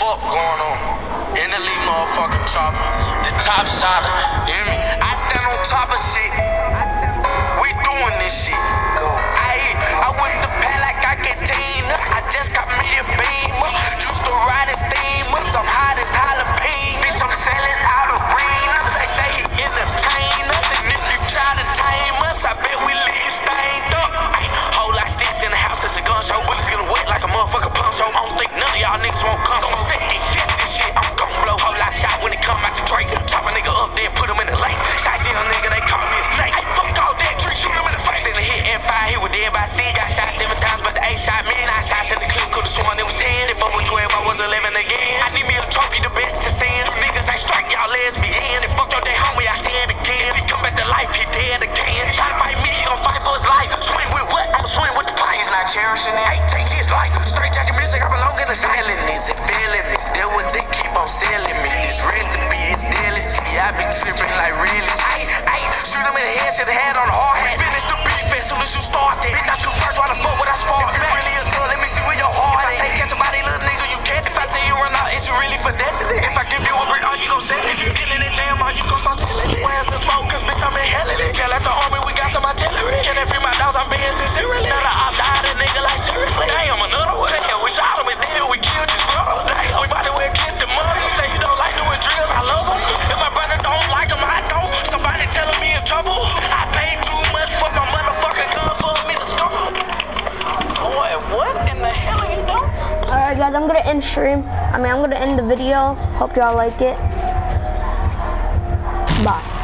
fuck going on? In the lead motherfucking chopper. The top shotter. You hear me? I stand on top of shit. We doing this shit. Go. I whip the pad like I get teen. I just got me a beamer. Used to ride in steamers. I'm hot as jalapeno. Bitch, I'm selling out arenas. They say he entertain us. And if you try to tame us, I bet we leave stained up. Whole lot sticks in the house, it's a gun show. Bullets gonna wet like a motherfucker pump show. I don't think none of y'all niggas won't come. Don't set this shit. I'm gon' blow. Whole lot shot when it come out the Drake. Chop a nigga up, then put him in the lake. Shots in a nigga, they call me a snake. Hey, fuck all that tree, shoot him in the face. In the hit and fire, he was dead by C. Got shot 7 times, but the 8 shot me. 9 shots in the clip, could've sworn it was 10. If I was 12, I was 11 again. I need me a trophy, the best to send. You niggas ain't strike, y'all lesbian. And fuck your day homie, I said again. If he come back to life, he dead again. Try to fight me, he gon' fight for his life. Swing with what? I'ma swing with the pie. He's not cherishing it. I take his life. Straight jacket music, I belong in the silence and feeling this. That's what they keep on selling me. This recipe is deadly. See, I be tripping like really. Shoot him in the head, shit the head on the hard hat. Finish the beef as soon as you start it. Bitch, I shoot first, why the fuck would I spark? If you really a thug, let me see where your heart is. If I say catch a body, little nigga, you catch. If I tell you run out, is you really for destiny? If I give you a break, all you gon' sell it. If you get in the jam, all you gon' start telling it. Where's the smoke? Cause bitch, I'm in hell in it. Can't let the army, we got some artillery. Can't free my dogs, I'm being sincerely. Now I died a nigga like seriously. Damn, another one. Damn, we shot him and then we killed his brother. Damn, we bout to wear get the money. You say you don't like doing drills, I love him. If my brother don't like him, I don't. Somebody telling me in trouble. I paid too much for my motherfucking gun for me to score. Boy, what in the hell are you doing? Alright guys, I'm gonna end I'm gonna end the video. Hope y'all like it. Bye.